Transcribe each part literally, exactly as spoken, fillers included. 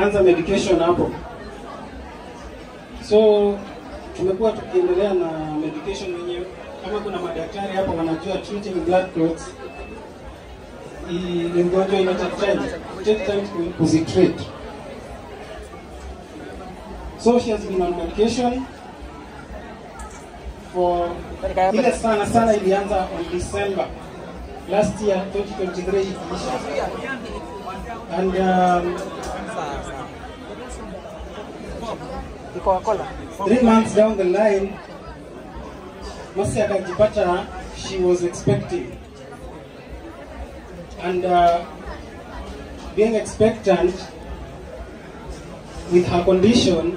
anza medication hapo. So tumekuwa tukiendelea na medication wenyewe. Kama kuna madaktari hapo wanajua treating blood clots, ni ugonjwa ina take time, take time kuzitreat. So she has been on medication for ile sana sana ilianza on December last year twenty twenty-three ikiisha. And um, three months down the line, Masi akajipata she was expecting. And uh, being expectant with her condition,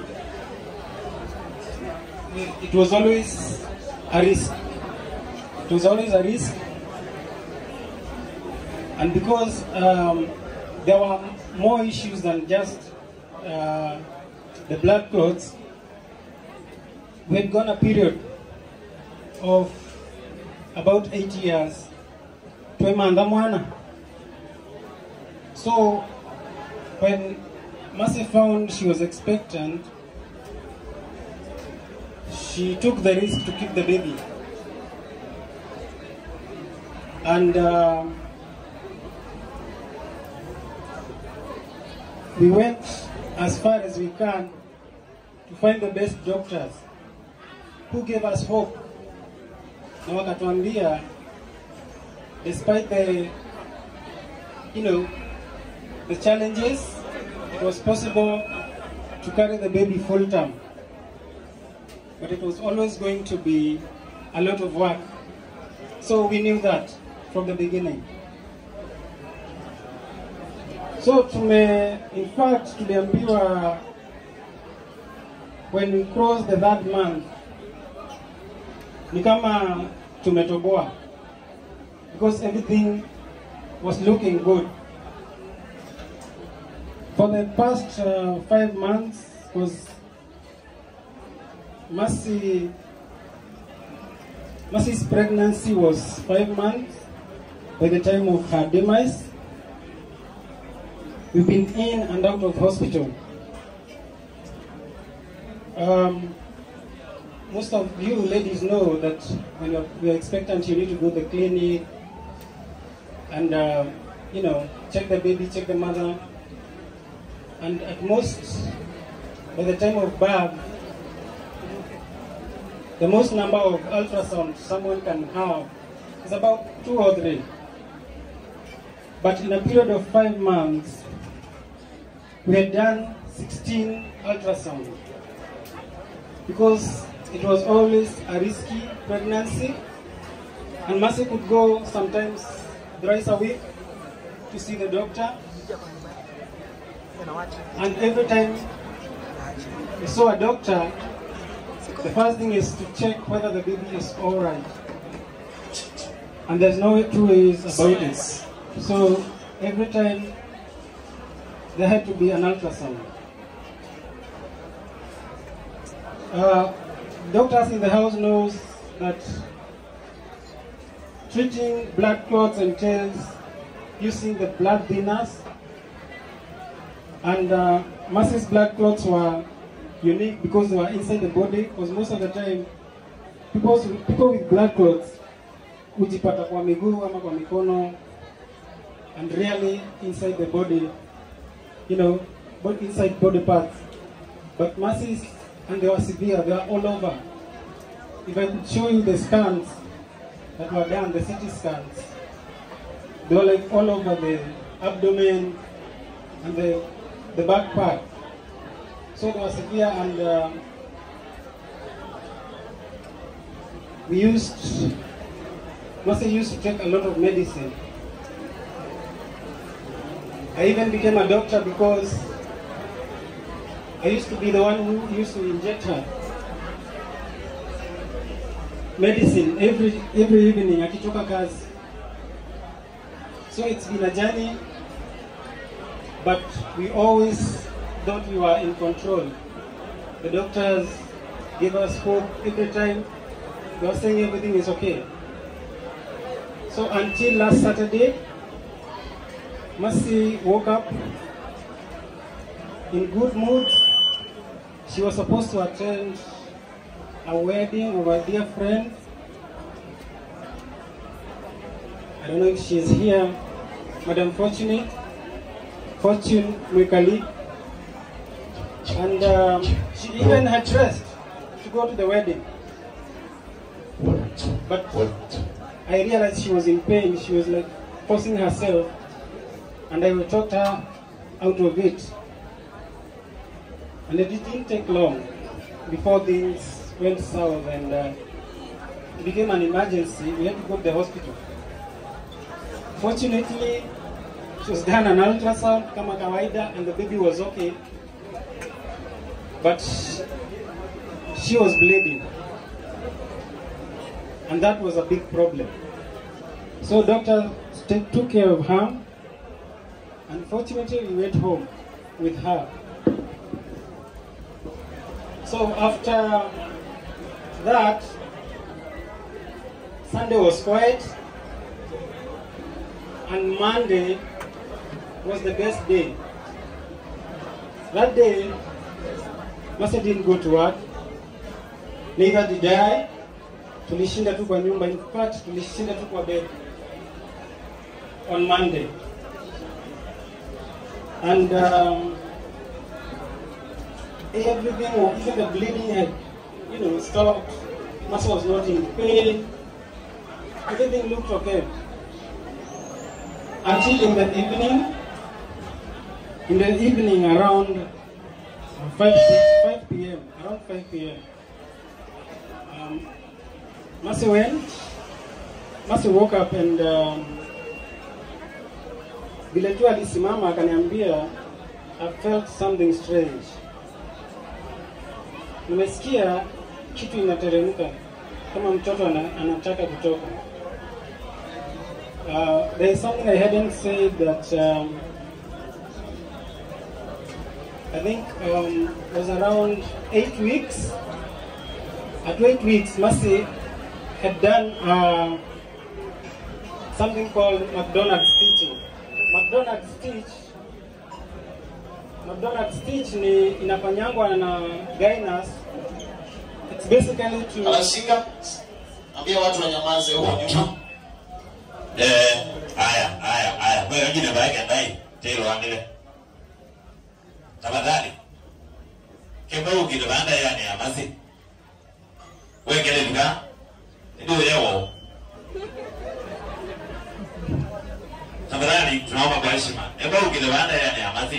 it was always a risk. It was always a risk. And because um, there were more issues than just uh, the blood clots, we had gone a period of about eight years. So when Mercy found she was expectant, she took the risk to keep the baby. And uh, we went as far as we can to find the best doctors who gave us hope. Na wakatuambia, despite the, you know, the challenges, it was possible to carry the baby full term. But it was always going to be a lot of work. So we knew that from the beginning. So tume, in fact, tuliambiwa when we crossed the third month, ni kama tumetoboa, because everything was looking good. For the past uh, five months, was Mercy, Mercy's pregnancy was five months by the time of her demise. We've been in and out of hospital. Um, most of you ladies know that when you're, you're expectant, you need to go to the clinic and uh, you know, check the baby, check the mother. And at most, by the time of birth, the most number of ultrasounds someone can have is about two or three. But in a period of five months, we had done sixteen ultrasounds, because it was always a risky pregnancy, and Mercy could go sometimes thrice a week to see the doctor. And every time we saw a doctor, the first thing is to check whether the baby is all right. And there's no two ways about it. So every time there had to be an ultrasound. Uh, doctors in the house knows that treating blood clots entails using the blood thinners. And uh, Mercy's blood clots were unique because they were inside the body, because most of the time people, people with blood clots hujipata kwa miguu ama kwa mikono, and really inside the body, you know, but inside body parts. But Mercy's, and they were severe, they were all over. If I could show you the scans that were done, the C T scans, they were like all over the abdomen and the, the back part. So they were severe, and uh, we used, Mercy used to take a lot of medicine. I even became a doctor because I used to be the one who used to inject her medicine every every evening akitoka kazi. So it's been a journey, but we always thought we were in control. The doctors gave us hope every time. They were saying everything is okay. So until last Saturday, Mercy woke up in good mood. She was supposed to attend a wedding of a dear friend. I don't know if she's here, Madam Fortunate, Fortune Mwikali. And um, she even had dressed to go to the wedding. But I realized she was in pain. She was like forcing herself, and I talked her out of it. And it didn't take long before things went south, and uh, it became an emergency. We had to go to the hospital. Fortunately, she was done an ultrasound, kama kawaida, and the baby was okay. But she was bleeding, and that was a big problem. So doctor took care of her. Unfortunately, we went home with her. So after that, Sunday was quiet, and Monday was the best day. That day, Masa didn't go to work, neither did I. Tulishinda tu kwa nyumba. In fact, tulishinda tu kwa bed on Monday. And um, everything, even the bleeding had, you know, stopped. Masa was not in pain. Everything looked okay. Until in the evening, in the evening around five p m, around five p m, um, Masi went, Masi woke up and um, vile tu alisimama akaniambia, I felt something strange. Nimesikia kitu inateremka kama mtoto anataka kutoka. Uh, there is something I hadn't said that um, I think um, it was around eight weeks. At eight weeks, Masi had done uh, something called McDonald's stitching. McDonald's stitch, McDonald's stitch ni inafanyangwa na gynaes. It's basically to. Anashika, ambia watu wanyamaze huko nyuma. Eh, haya, haya, haya. Wewe wengine baike ndai, telo angile. Tafadhali. Kemba ukile banda yani amazi. Wewe ngele duka. Ndio yao. Tafadhali tunaomba kwa heshima. Kemba ukile banda yani amazi.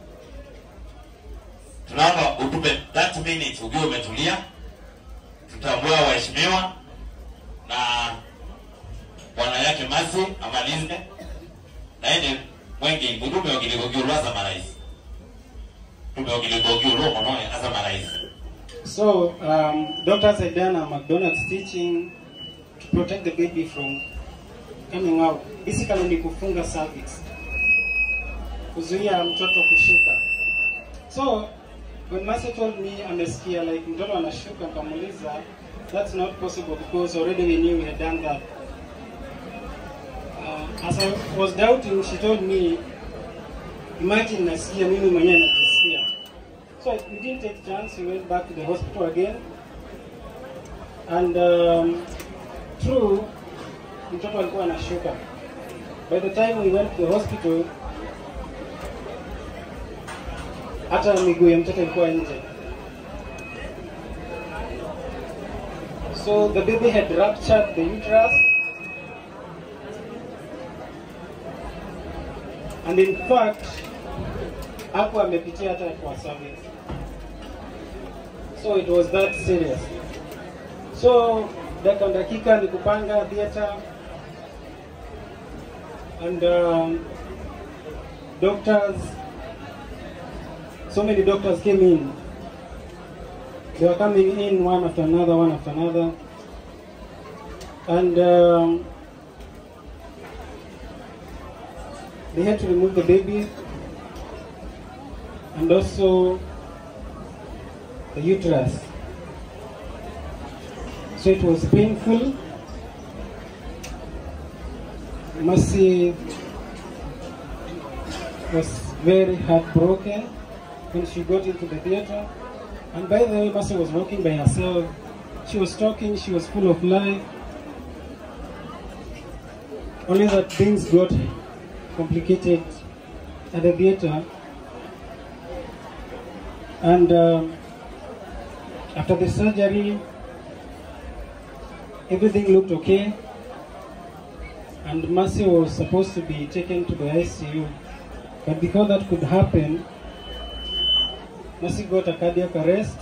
Tunaomba utupe thirty minutes ukiwa umetulia. Tutambua waheshimiwa na bwana yake Masi amalize na yeye wengi mdume wakiligogiwa za marais. So, um, doctors had done a McDonald's stitching to protect the baby from coming out. Basically, ni kufunga cervix, kuzuia mtoto kushuka. So, when Masi told me amesikia like mtoto anashuka, nikamuuliza, that's not possible because already we knew we had done that. Uh, as I was doubting, she told me, imagine nasikia mimi mwenyewe najisikia. So we didn't take chance, we went back to the hospital again. And um, true, mtoto alikuwa anashuka. By the time we went to the hospital, hata miguu ya mtoto ilikuwa nje. So the baby had ruptured the uterus. And in fact, hapo amepitia hata kwa cervix. So it was that serious. So dakika dakika ni kupanga theater, and um, doctors, so many doctors came in. They were coming in one after another, one after another, and um, they had to remove the baby and also the uterus. So it was painful. Masi was very heartbroken. when she got into the theater. And by the way, Mercy was walking by herself. She was talking, she was full of life. Only that things got complicated at the theater. And um, after the surgery, everything looked okay. And Mercy was supposed to be taken to the I C U. But before that could happen, Mercy got a cardiac arrest.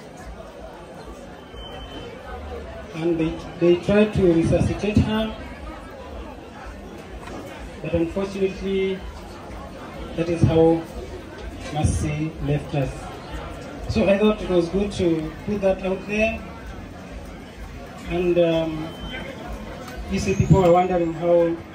And they, they tried to resuscitate her. But unfortunately, that is how Mercy left us. So I thought it was good to put that out there. And um, you see, people are wondering how